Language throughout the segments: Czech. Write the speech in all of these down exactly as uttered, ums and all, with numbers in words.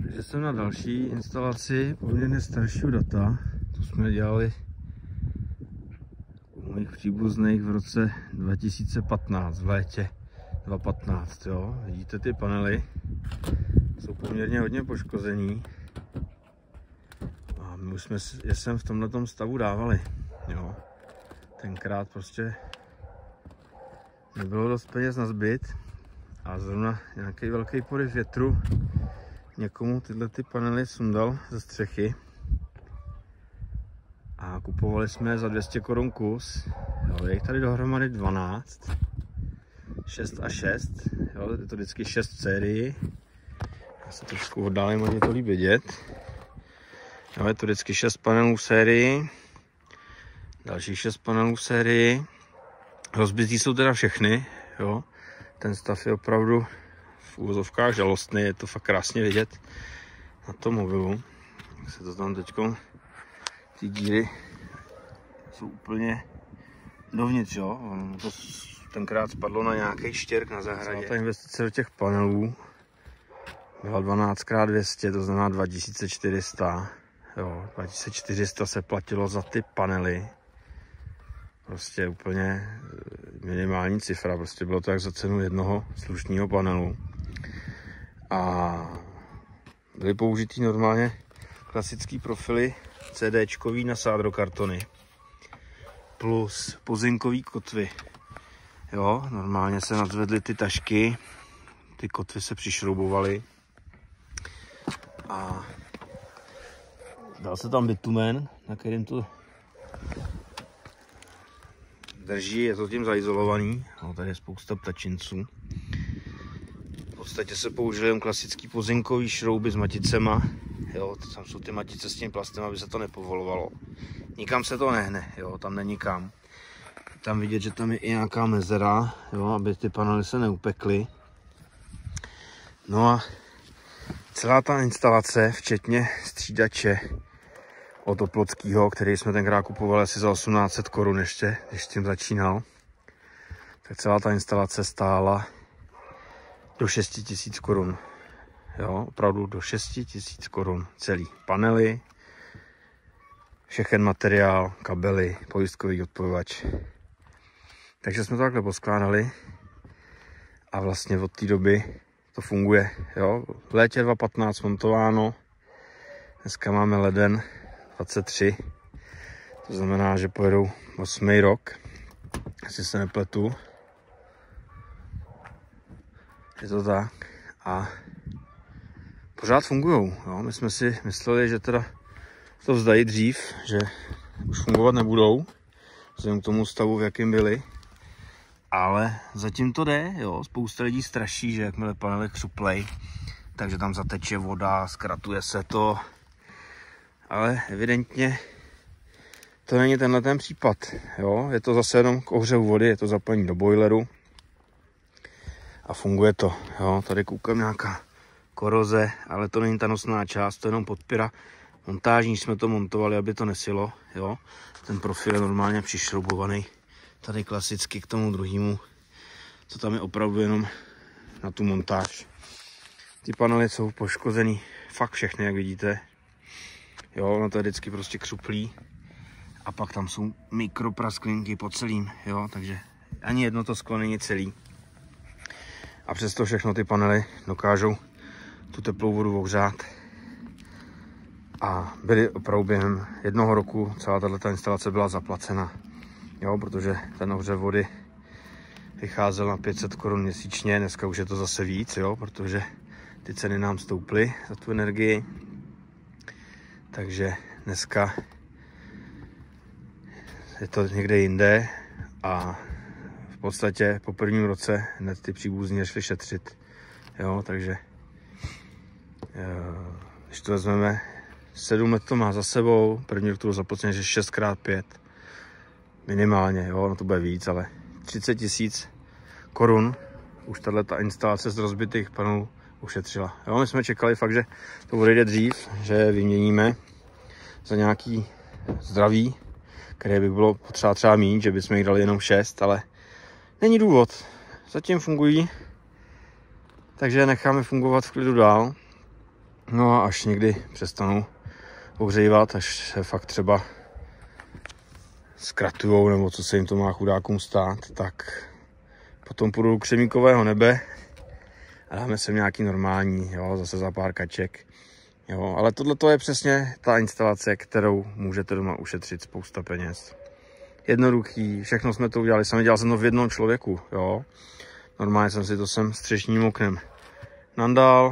Takže jsem na další instalaci poměrně staršího data. To jsme dělali u mých příbuzných v roce dva tisíce patnáct, v létě dva tisíce patnáct. Jo. Vidíte ty panely, jsou poměrně hodně poškození. A my už jsme je sem v tomhletom stavu dávali. Jo. Tenkrát prostě nebylo dost peněz na zbyt a zrovna nějaký velký poryv větru někomu tyhle ty panely sundal ze střechy a kupovali jsme je za dvě stě korun kus. Jo, je jich tady dohromady dvanáct, šest a šest, jo, je to vždycky šest v sérii. Já se trošku oddálím, ať je to líp vidět. Jo, je to vždycky šest panelů v sérii, dalších šest panelů v sérii. Rozbitý jsou teda všechny, jo. Ten stav je opravdu v úvozovkách žalostný, je to fakt krásně vidět na tom mobilu. Se to tam teďko, ty díry jsou úplně dovnitř, jo. To tenkrát spadlo na nějaký štěrk na zahradě. Ta investice do těch panelů byla dvanáct krát dvě stě, to znamená dva tisíce čtyři sta. Jo, dva tisíce čtyři sta se platilo za ty panely. Prostě úplně minimální cifra, prostě bylo to jak za cenu jednoho slušného panelu. A byly použitý normálně klasický profily CDčkový na sádrokartony plus puzinkový kotvy. Jo, normálně se nadzvedly ty tašky, ty kotvy se přišroubovaly a dal se tam bitumen, na kterým to drží, je to tím zaizolovaný. No, tady je spousta ptačinců. V podstatě se použili jen klasický puzinkový šrouby s maticema. Jo, tam jsou ty matice s tím plastem, aby se to nepovolovalo. Nikam se to nehne, jo, tam není kam. Tam vidět, že tam je i nějaká mezera, jo, aby ty panely se neupekly. No a celá ta instalace, včetně střídače od Oplockýho, který jsme tenkrát kupovali asi za osmnáct set korun ještě, když s tím začínal, tak celá ta instalace stála do šest tisíc korun. Jo, opravdu do šest tisíc korun celý. Panely, všechen materiál, kabely, pojistkový odpojovač. Takže jsme to takhle poskládali a vlastně od té doby to funguje. Jo. V létě dva tisíce patnáct montováno, dneska máme leden dvacet tři, to znamená, že pojedou osmý rok, jestli se nepletu. Je to tak a pořád fungujou. Jo. My jsme si mysleli, že teda to vzdají dřív, že už fungovat nebudou, vzhledem k tomu stavu, v jakém byli. Ale zatím to jde, jo. Spousta lidí straší, že jakmile panely křuplej, takže tam zateče voda, zkratuje se to. Ale evidentně to není tenhle ten případ, jo. Je to zase jenom k ohřevu vody, je to zapojení do boileru a funguje to, jo. Tady koukám nějaká koroze, ale to není ta nosná část, to je jenom podpěra montážní, jsme to montovali, aby to nesilo, jo. Ten profil je normálně přišroubovaný tady klasicky k tomu druhému, co tam je opravdu jenom na tu montáž. Ty panely jsou poškozený fakt všechny, jak vidíte. Jo, ono to je vždycky prostě křuplý. A pak tam jsou mikroprasklinky po celým, jo, takže ani jedno to sklo není celý. A přesto všechno ty panely dokážou tu teplou vodu ohřát. A byly opravdu během jednoho roku, celá tato instalace byla zaplacena. Jo, protože ten ohřev vody vycházel na pět set korun měsíčně, dneska už je to zase víc, jo, protože ty ceny nám stouply za tu energii. Takže dneska je to někde jinde a v podstatě po prvním roce hned ty příbuzní šli šetřit. Jo, takže když to vezmeme, sedm let to má za sebou, první rok to zaplacené, že šest krát pět minimálně, jo, no to bude víc, ale třicet tisíc korun už tato instalace z rozbitých panelů ušetřila. Jo, my jsme čekali fakt, že to odejde dřív, že vyměníme za nějaký zdravý, které by bylo potřeba třeba mít, že bychom jich dali jenom šest, ale není důvod. Zatím fungují, takže necháme fungovat v klidu dál. No a až někdy přestanou ohřívat, až se fakt třeba zkratujou, nebo co se jim to má chudákům stát, tak potom půjdu do křemíkového nebe a dáme sem nějaký normální, jo, zase za pár kaček. Jo, ale tohle je přesně ta instalace, kterou můžete doma ušetřit spousta peněz. Jednoduchý, všechno jsme to udělali sami, dělal jsem to v jednom člověku, jo. Normálně jsem si to sem střešním oknem nandal,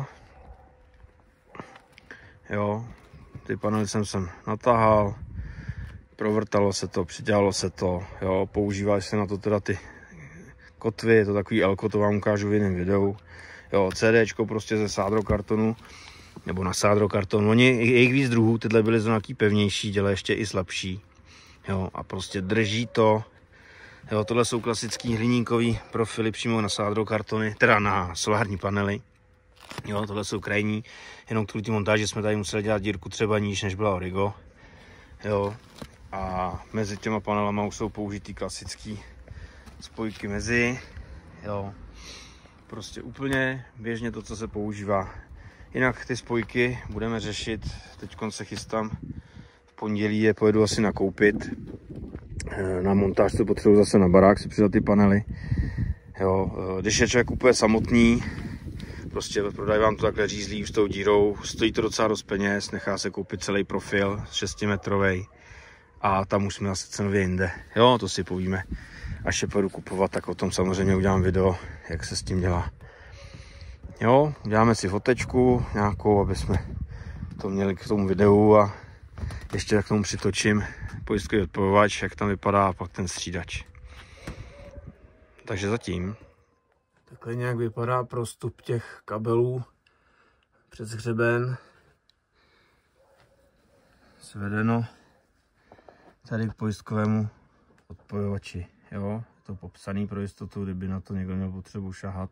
jo, ty panely jsem sem natahal, provrtalo se to, přidělalo se to, jo, používali se na to teda ty kotvy, je to takový elko, to vám ukážu v jiném videu, jo, CDčko prostě ze sádrokartonu, nebo na sádrokartonu, oni, je jich víc druhů, tyhle byly nějaký pevnější, dělají ještě i slabší, jo, a prostě drží to, jo, tohle jsou klasický hliníkový profily přímo na sádrokartony, teda na solární panely, jo, tohle jsou krajní, jenom kvůli té montáži jsme tady museli dělat dírku třeba níž, než byla Origo, jo, a mezi těma panelama už jsou použitý klasický spojky mezi, jo, prostě úplně běžně to, co se používá. Jinak ty spojky budeme řešit, teď se chystám, v pondělí je pojedu asi nakoupit, na montáž to potřebuji zase na barák si přidat ty panely, jo, když je člověk kupuje samotný, prostě prodají vám to takhle řízlí s tou dírou, stojí to docela dost peněz, nechá se koupit celý profil šestimetrový a tam už jsme zase cenově jinde. Jo, to si povíme, až je půjdu kupovat, tak o tom samozřejmě udělám video, jak se s tím dělá. Jo, děláme si fotečku nějakou, aby jsme to měli k tomu videu a ještě k tomu přitočím pojistkový odpojovač, jak tam vypadá a pak ten střídač. Takže zatím. Takhle nějak vypadá prostup těch kabelů přes hřeben. Svedeno tady k pojistkovému odpojovači. Jo, je to popsaný pro jistotu, kdyby na to někdo měl potřebu šahat.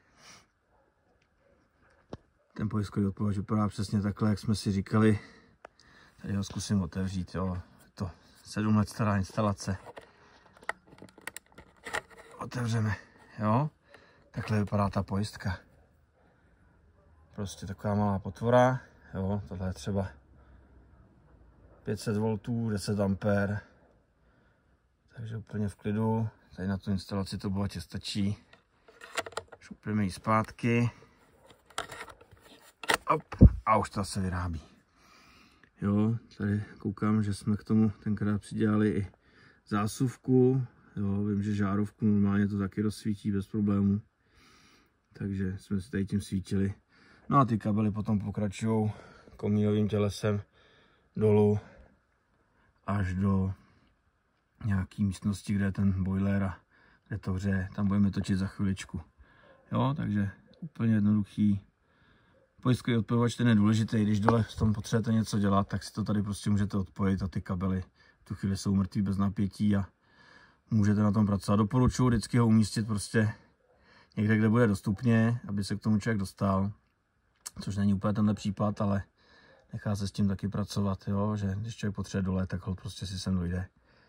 Ten pojistkový odpojovač vypadá přesně takhle, jak jsme si říkali. Tady ho zkusím otevřít, jo. Je to sedm let stará instalace. Otevřeme, jo. Takhle vypadá ta pojistka. Prostě taková malá potvora, jo. Tohle je třeba pět set voltů, deset ampér. Takže úplně v klidu. Tady na tu instalaci to bohatě stačí. Šupneme ji zpátky. Op, a už to se vyrábí. Jo, tady koukám, že jsme k tomu tenkrát přidělali i zásuvku. Jo, vím, že žárovku normálně to taky rozsvítí bez problémů. Takže jsme si tady tím svítili. No a ty kabely potom pokračují komínovým tělesem dolů až do nějaký místnosti, kde je ten boiler a kde to hřeje. Tam budeme točit za chviličku. Jo, takže úplně jednoduchý. Pojistkový odpojovač, ten je důležitý, když dole v tom potřebujete něco dělat, tak si to tady prostě můžete odpojit a ty kabely v tu chvíli jsou mrtví bez napětí a můžete na tom pracovat. Doporučuji vždycky ho umístit prostě někde, kde bude dostupně, aby se k tomu člověk dostal, což není úplně tenhle případ, ale nechá se s tím taky pracovat, jo? Že když člověk potřebuje dole, tak ho prostě si sem dojde.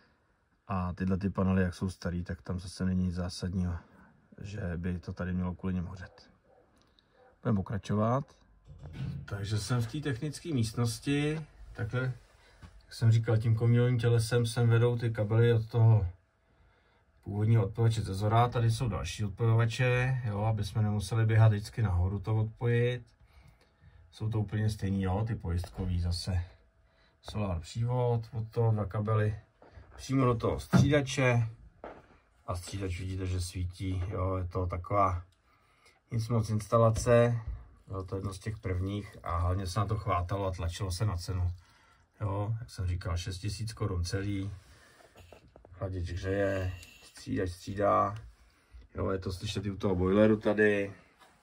A tyhle ty panely, jak jsou starý, tak tam zase není nic zásadního, že by to tady mělo kvůli něm hořet. Budeme pokračovat. Takže jsem v té technické místnosti, takhle, jak jsem říkal, tím komínovým tělesem sem vedou ty kabely od toho původního odpojovače ze Zora. Tady jsou další odpojovače, jo, aby jsme nemuseli běhat vždycky nahoru to odpojit. Jsou to úplně stejný, jo, ty pojistkový zase. Solar přívod, od toho dva kabely přímo do toho střídače. A střídač vidíte, že svítí, jo, je to taková nic moc instalace. Bylo to jedno z těch prvních a hlavně se na to chvátalo a tlačilo se na cenu. Jo, jak jsem říkal, šest tisíc korun celý. Chladič hřeje, střídač střídá. Jo, je to slyšet i u toho boileru tady.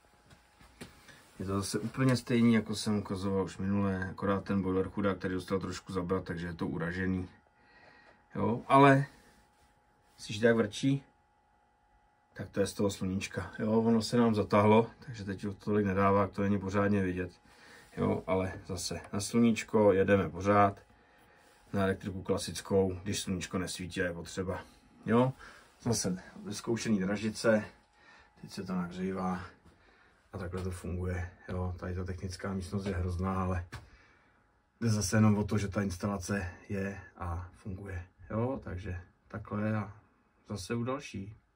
Je to zase úplně stejný, jako jsem ukazoval už minule, akorát ten boiler chudák tady dostal trošku zabrat, takže je to uražený. Jo, ale slyšíte, jak vrčí? Tak to je z toho sluníčka. Jo, ono se nám zatáhlo, takže teď to tolik nedává, to není pořádně vidět. Jo, ale zase na sluníčko jedeme pořád. Na elektriku klasickou, když sluníčko nesvítí, je potřeba. Jo, zase vyzkoušený dražice. Teď se to nahřívá. A takhle to funguje. Jo, tady ta technická místnost je hrozná, ale jde zase jenom o to, že ta instalace je a funguje. Jo, takže takhle a zase u další.